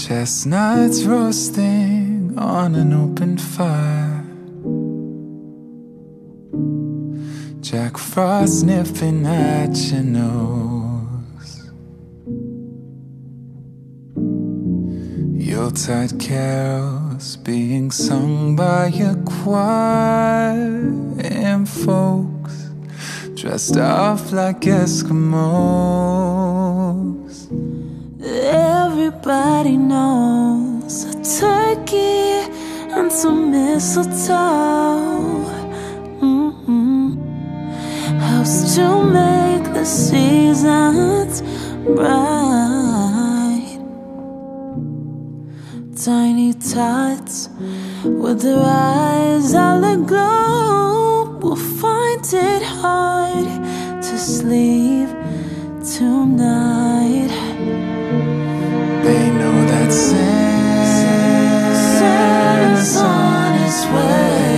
Chestnuts roasting on an open fire, Jack Frost nipping at your nose, Yuletide carols being sung by a choir, and folks dressed up like Eskimos. Everybody knows a turkey and some mistletoe helps to make the seasons bright. Tiny tots with their eyes all aglow will find it hard to sleep tonight. They know that Santa's on his way.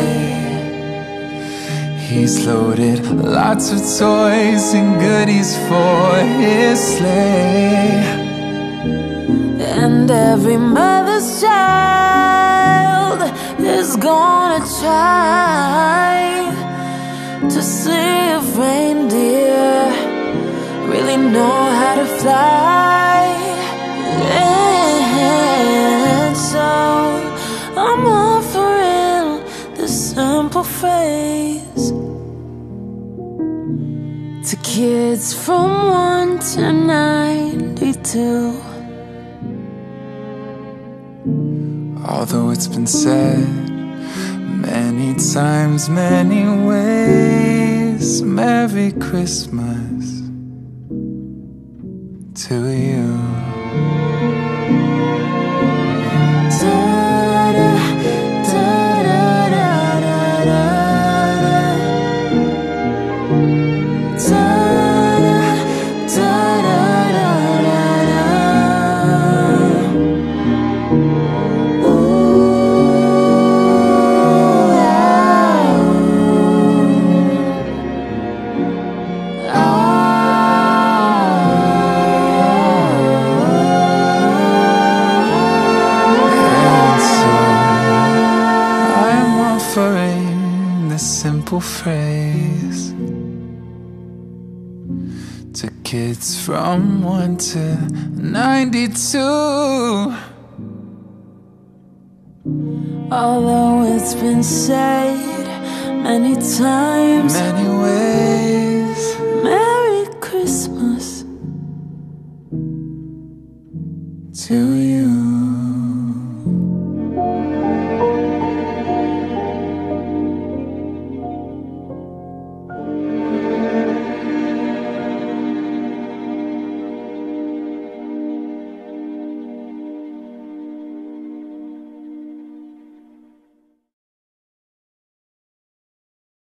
He's loaded lots of toys and goodies for his sleigh. And every mother's child is gonna try to see if reindeer really know how to fly. And so I'm offering this simple phrase to kids from 1 to 92. Although it's been said many times, many ways, Merry Christmas to you. Simple phrase to kids from 1 to 92. Although it's been said many times, many ways,